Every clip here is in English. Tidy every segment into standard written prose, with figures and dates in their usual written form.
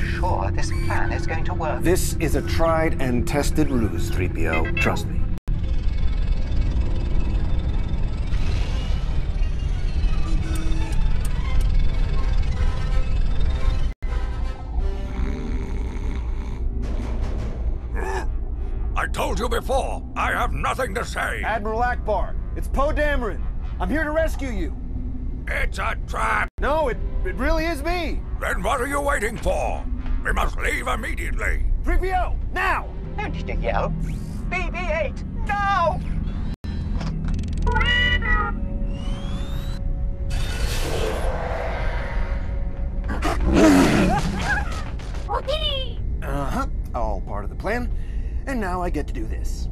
sure this plan is going to work. This is a tried and tested ruse, 3PO. Trust me. I told you before, I have nothing to say. Admiral Akbar, it's Poe Dameron. I'm here to rescue you. It's a trap. No, it really is me. Then what are you waiting for? We must leave immediately. 3PO, now! Don't need to yell. BB-8, now! Uh-huh, all part of the plan. And now I get to do this.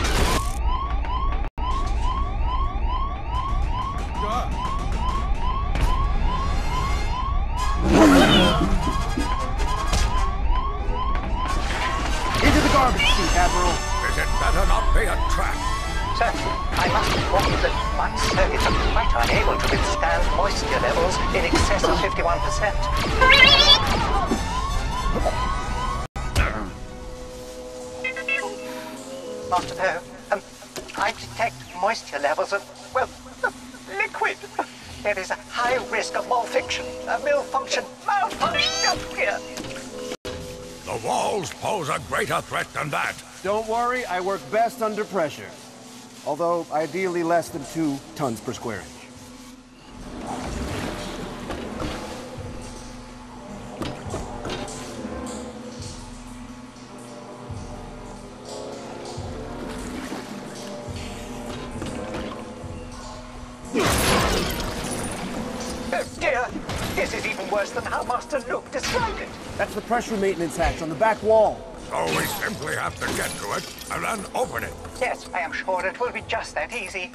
Into the garbage chute, Admiral. Is it better not be a trap? Sir, I must inform you that my circuits are quite unable to withstand moisture levels in excess of 51%. Master Poe, I detect moisture levels of, well, liquid. There is a high risk of malfunction, malfunction here. The walls pose a greater threat than that. Don't worry, I work best under pressure. Although, ideally less than 2 tons per square inch. Oh dear, this is even worse than how Master Luke described it. That's the pressure maintenance hatch on the back wall. So we simply have to get to it and then open it. Yes, I am sure it will be just that easy.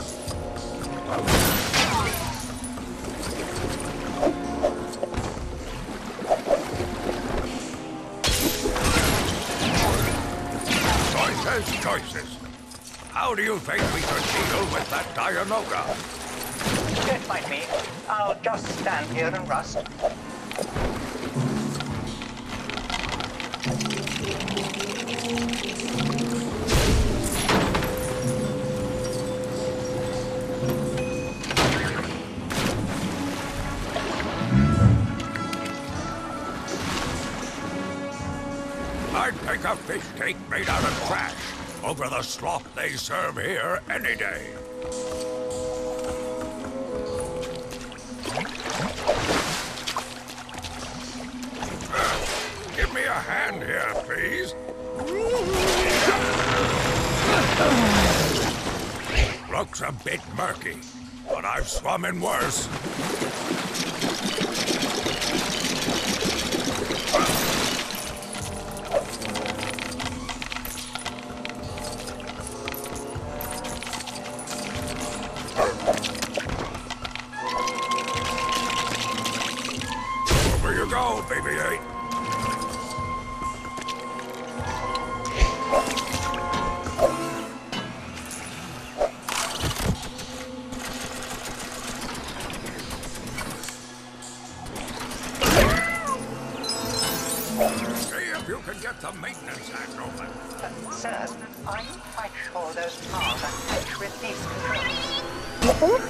Choices. How do you think we should deal with that Dianoga? Don't mind me. I'll just stand here and rust. I'd take a fish cake made out of trash over the slop they serve here any day. Give me a hand here, please. Looks a bit murky, but I've swum in worse. Over you go, BB-8. You can get the maintenance act open. Sir, are you quite sure those cars are touch release controls?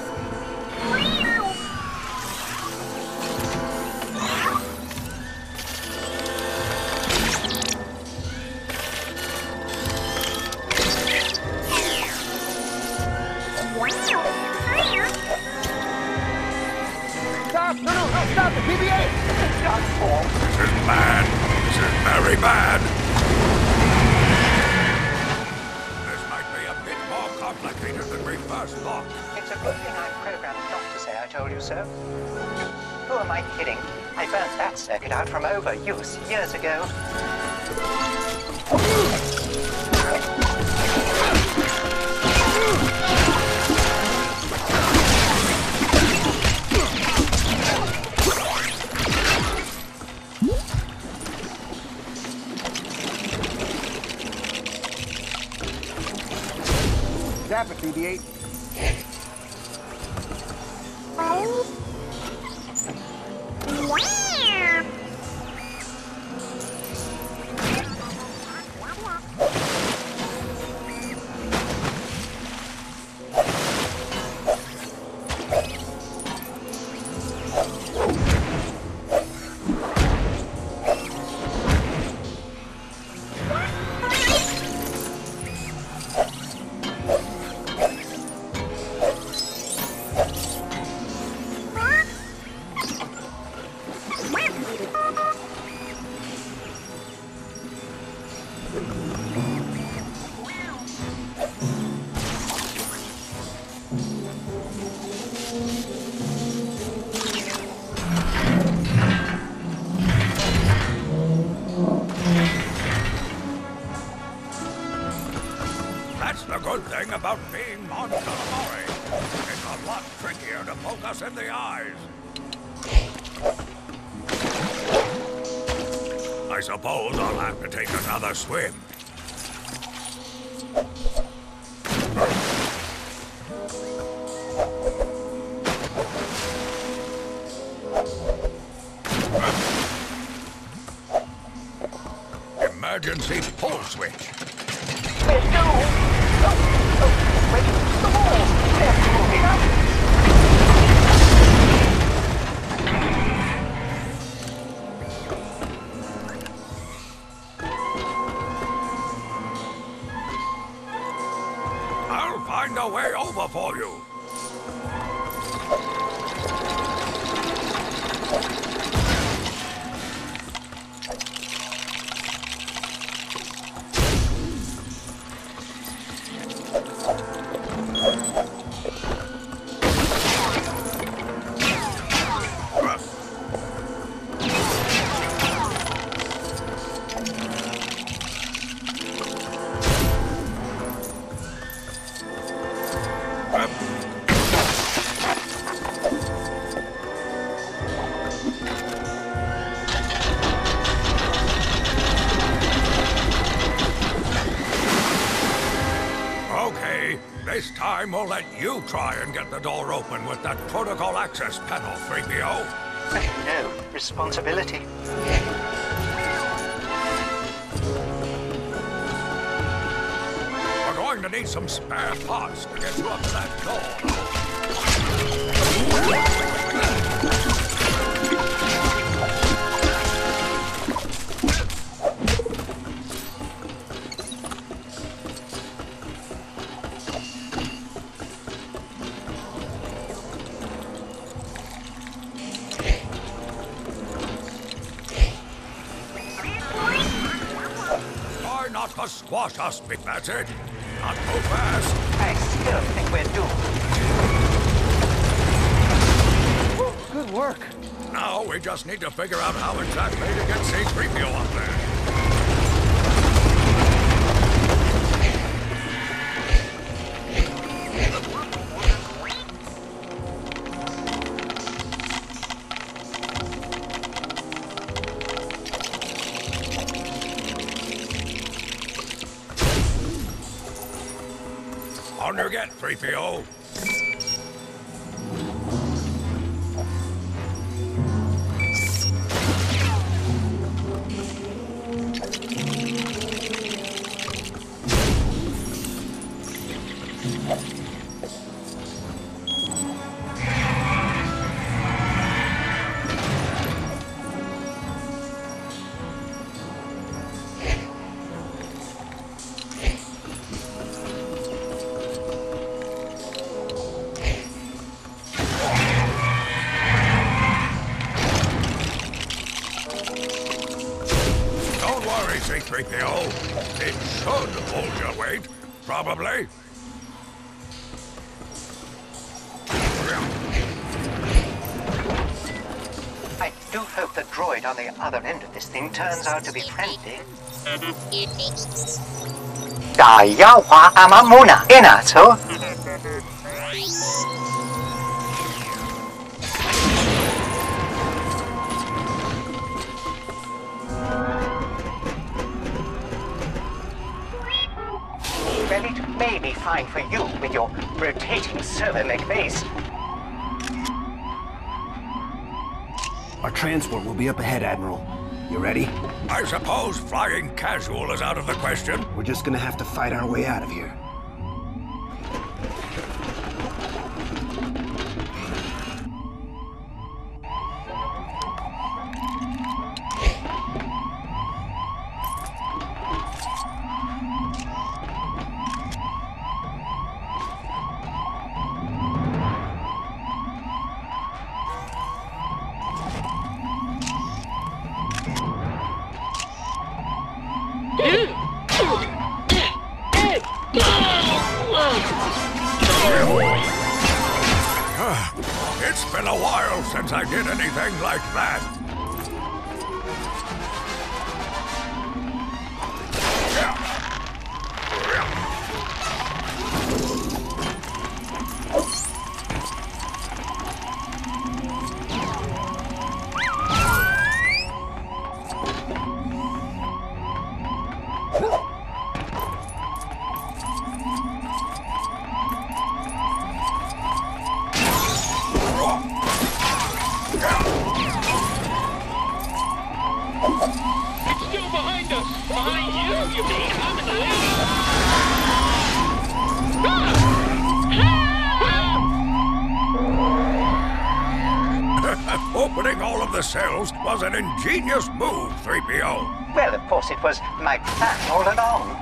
Stop! No, stop it! BB-8! This is bad. This is very bad. This might be a bit more complicated than we first thought. It's a good thing I programmed not to say I told you so. Who am I kidding? I burnt that circuit out from overuse years ago. Zap it, BB-8. That's the good thing about being Mon Calamari. It's a lot trickier to focus in the eyes. I suppose I'll have to take another swim. Emergency pull switch. Wait, no! Oh, wait, the walls! They're moving up! I'll find a way over for you. Okay, this time we'll let you try and get the door open with that protocol access panel, 3PO. No responsibility. We're going to need some spare parts to get you up to that door. Try not to squash us, Big Magic. Not too fast. I still think we're doomed. Good work. Now we just need to figure out how exactly to get C-3PO up there. On your get, 3PO. Don't worry, C-3PO. It should hold your weight, probably. I do hope the droid on the other end of this thing turns out to be friendly. 大妖华阿玛木纳伊纳错。Well, it may be fine for you with your rotating servo-mech base. Our transport will be up ahead, Admiral. You ready? I suppose flying casual is out of the question. We're just gonna have to fight our way out of here. It's been a while since I did anything like that. Opening all of the cells was an ingenious move, 3PO. Well, of course, it was my plan all along.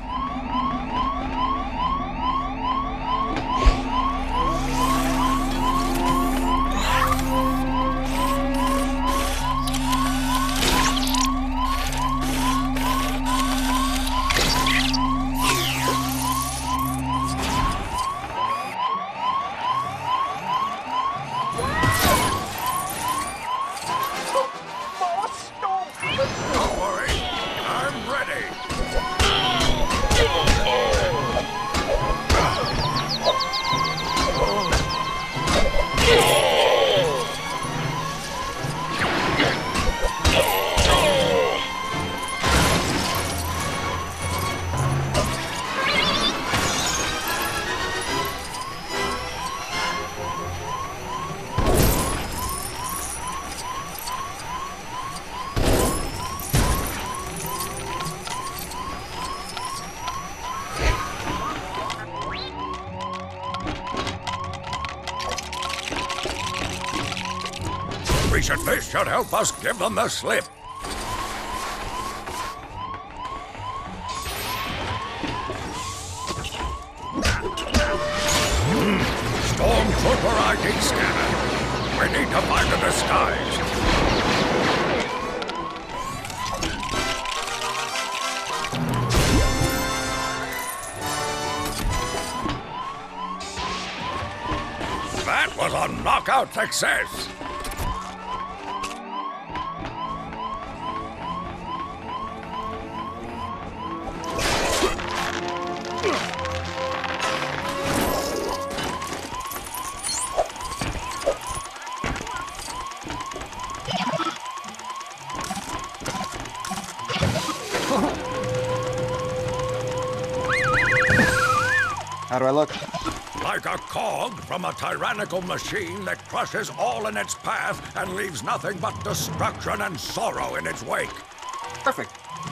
Don't worry, I'm ready. This should help us give them the slip. Stormtrooper ID scanner. We need to find a disguise. That was a knockout success. How do I look? Like a cog from a tyrannical machine that crushes all in its path and leaves nothing but destruction and sorrow in its wake. Perfect.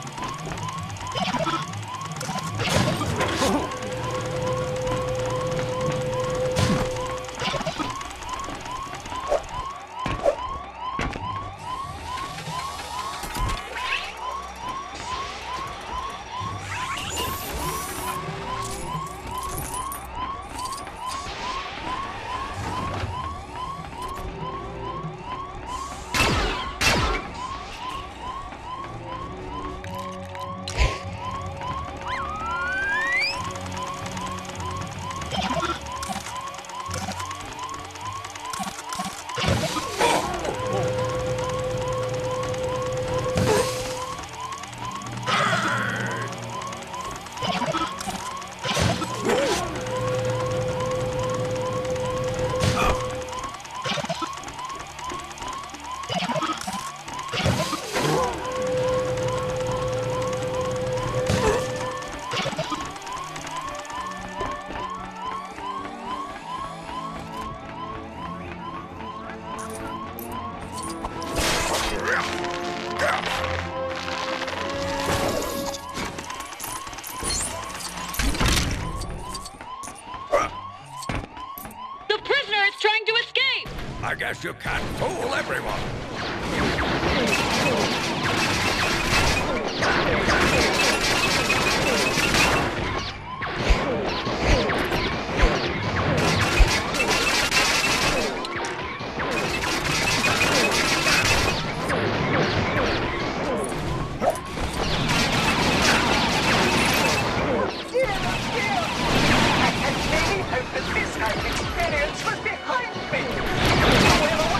I guess you can't fool everyone. I had really hoped that this kind of experience was behind me.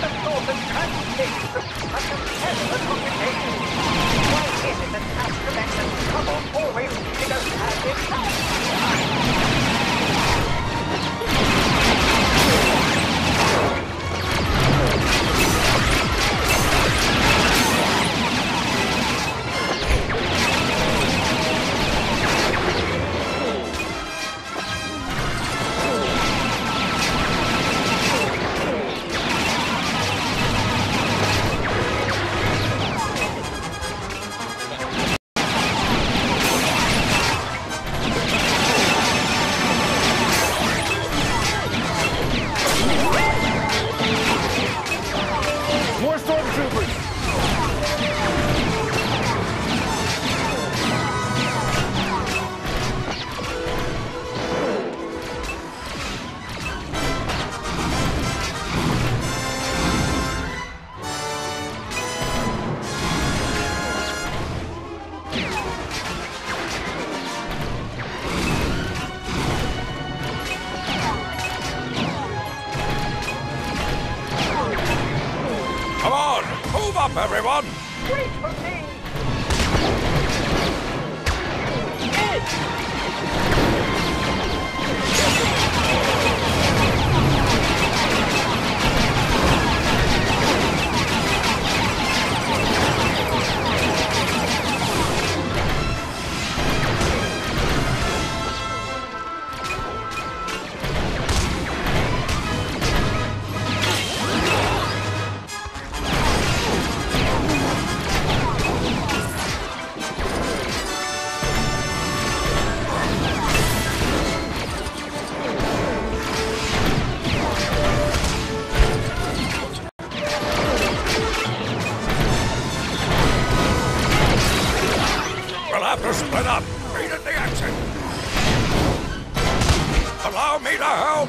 have to split up. Meet at the exit. Allow me to help.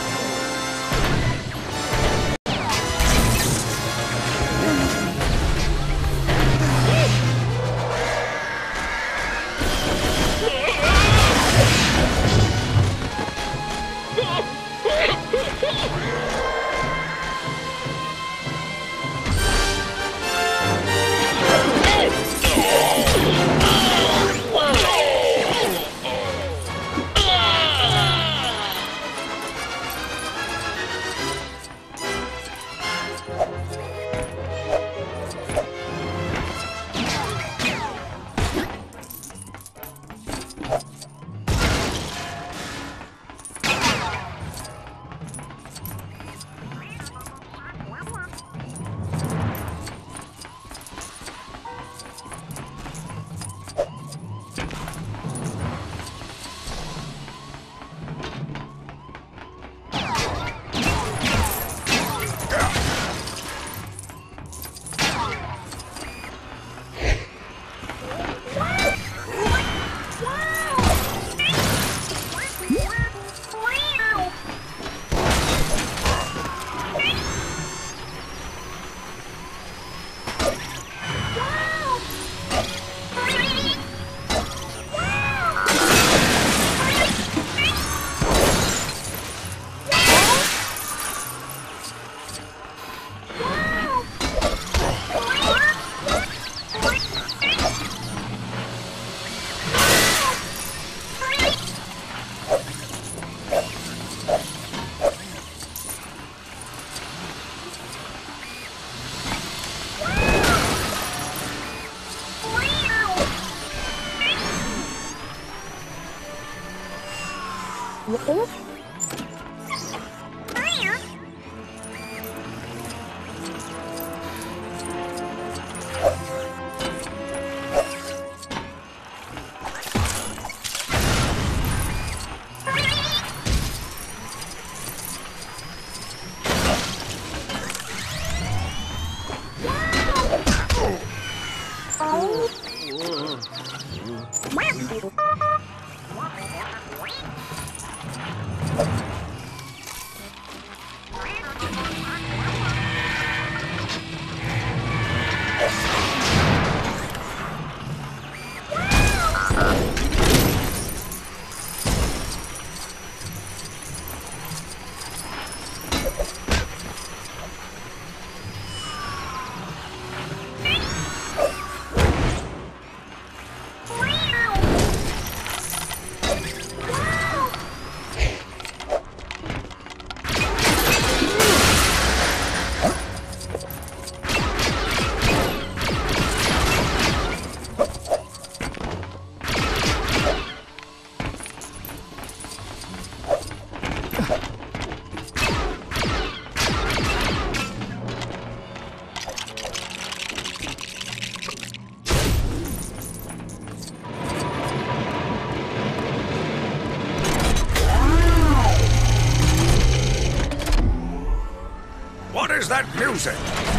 What is that music?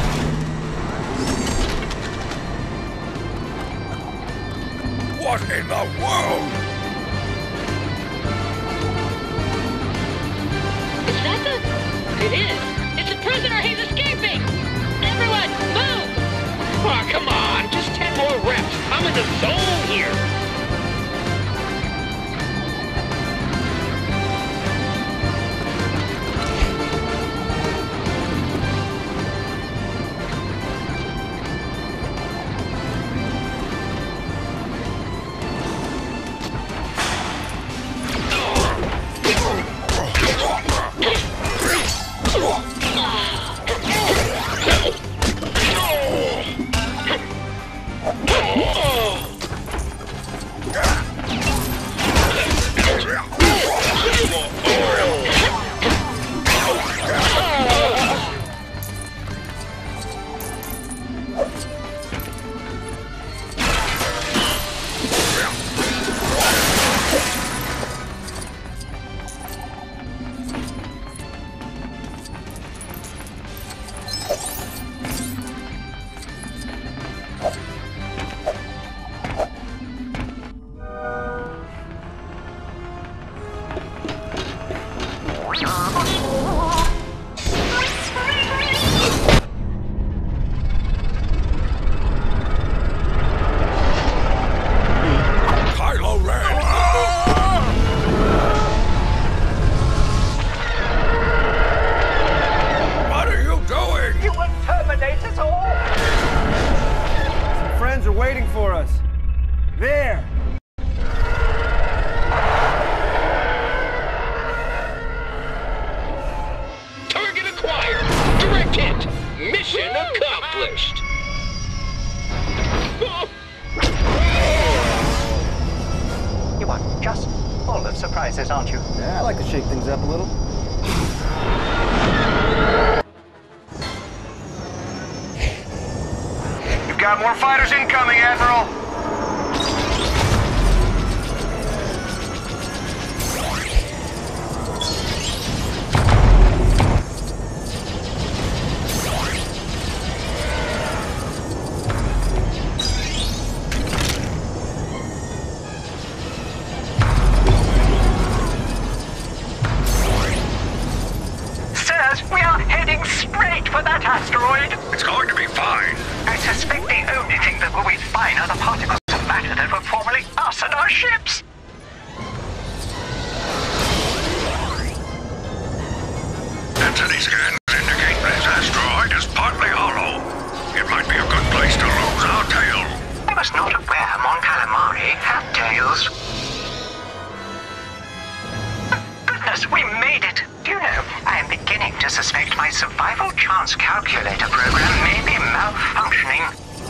What in the world? Is that the... It is. It's a prisoner. He's escaping. Everyone, move. Oh, come on. Just 10 more reps. I'm in the zone here. Oh! There! Target acquired. Direct hit. Mission accomplished. You are just full of surprises, aren't you? Yeah, I like to shake things up a little. You've got more fighters incoming, Admiral! We are heading straight for that asteroid. It's going to be fine. I suspect the only thing that will be fine are the particles of matter that were formerly us and our ships. Density scans indicate this asteroid is partly hollow. It might be a good place to lose our tail. I was not aware Mon Calamari had tails. Goodness, we made it. Do you know, I am beginning to suspect my survival chance calculator program may be malfunctioning.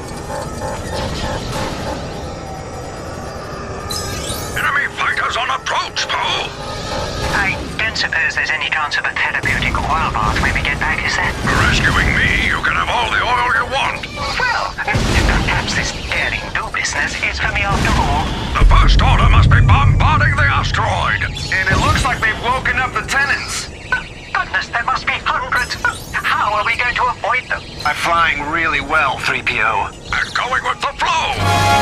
Enemy fighters on approach, Poe! I don't suppose there's any chance of a therapeutic oil bath when we get back, is there? For rescuing me, you can have all the oil you want. Well, perhaps this daring do business is for me after all. The First Order must be bombarding the asteroid. And it looks like they've woken up the tenants. Goodness, there must be hundreds. How are we going to avoid them? I'm flying really well, 3PO. And going with the flow.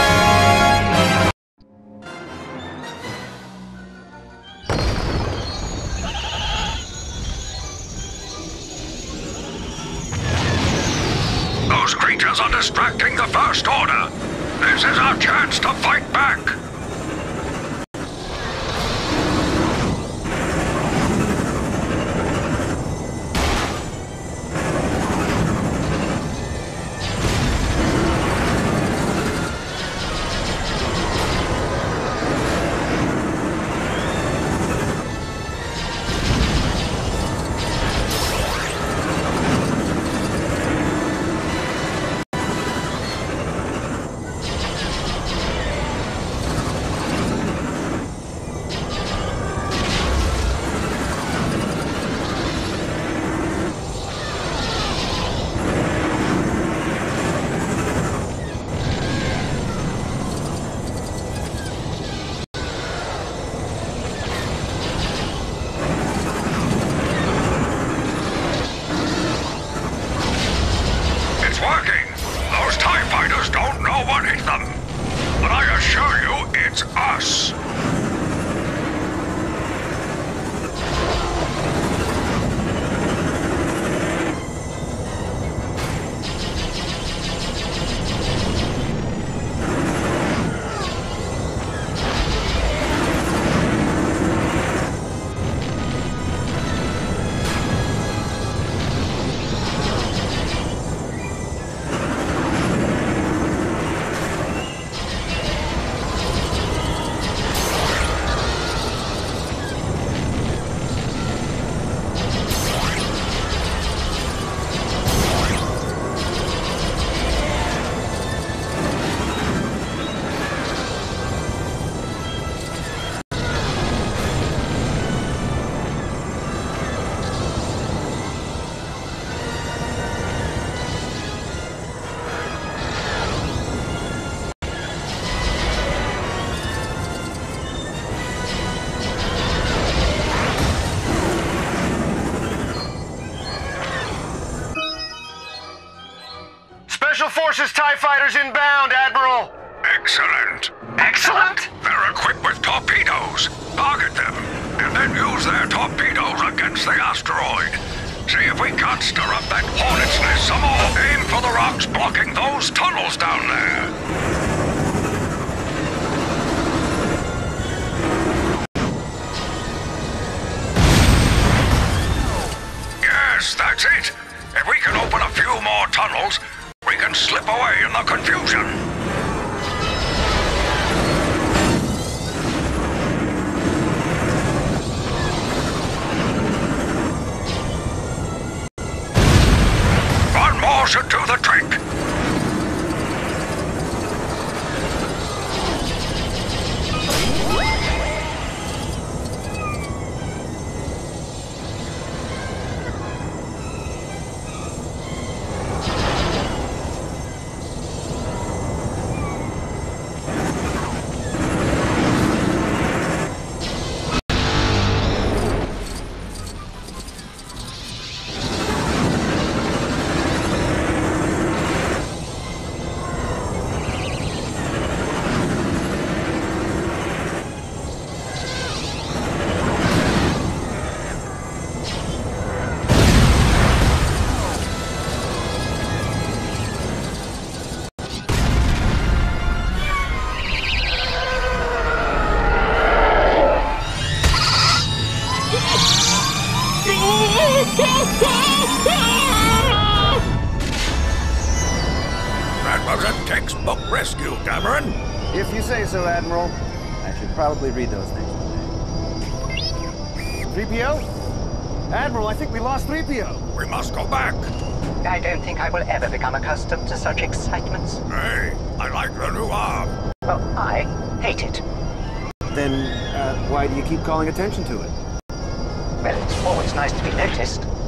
Those creatures are distracting the First Order. This is our chance to fight back. Special Forces TIE fighters inbound, Admiral! Excellent. Excellent. They're equipped with torpedoes. Target them, and then use their torpedoes against the asteroid. See if we can't stir up that hornet's nest some more. Aim for the rocks blocking those tunnels down there. Yes, that's it. If we can open a few more tunnels, we can slip away in the confusion. rescue, Cameron. If you say so, Admiral. I should probably read those things today. 3PO? Admiral, I think we lost 3PO. We must go back. I don't think I will ever become accustomed to such excitements. Hey, I like the new arm. Well, I hate it. Then, why do you keep calling attention to it? Well, it's always nice to be noticed.